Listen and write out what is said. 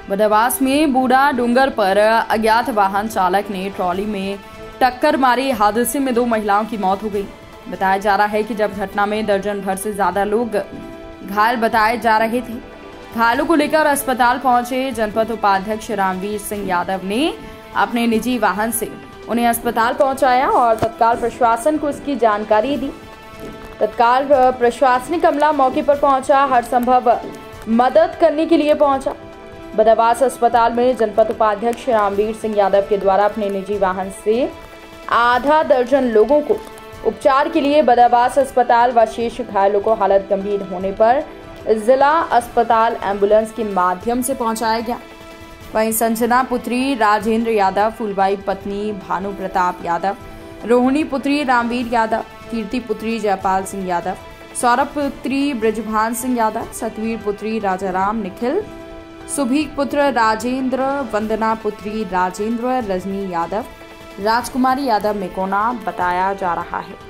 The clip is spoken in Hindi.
बदवास में बूढ़ा डूंगर पर अज्ञात वाहन चालक ने ट्रॉली में टक्कर मारी। हादसे में 2 महिलाओं की मौत हो गई। बताया जा रहा है कि जब घटना में दर्जन भर से ज्यादा लोग घायल बताए जा रहे थे। घायलों को लेकर अस्पताल पहुंचे जनपद उपाध्यक्ष रामवीर सिंह यादव ने अपने निजी वाहन से उन्हें अस्पताल पहुंचाया और तत्काल प्रशासन को इसकी जानकारी दी। तत्काल प्रशासनिक अमला मौके पर पहुंचा, हर संभव मदद करने के लिए पहुंचा। बदवास अस्पताल में जनपद उपाध्यक्ष रामवीर सिंह यादव के द्वारा अपने निजी वाहन से आधा दर्जन लोगों को उपचार के लिए बदवास अस्पताल व शेष घायलों को हालत गंभीर होने पर जिला अस्पताल एम्बुलेंस के माध्यम से पहुंचाया गया। वहीं संजना पुत्री राजेंद्र यादव, फूलबाई पत्नी भानु प्रताप यादव, रोहिणी पुत्री रामवीर यादव, कीर्ति पुत्री जयपाल सिंह यादव, सौरभ पुत्री ब्रजभान सिंह यादव, सतवीर पुत्री राजाराम निखिल, सुभीक पुत्र राजेंद्र, वंदना पुत्री राजेंद्र, रजनी यादव, राजकुमारी यादव मेकोना बताया जा रहा है।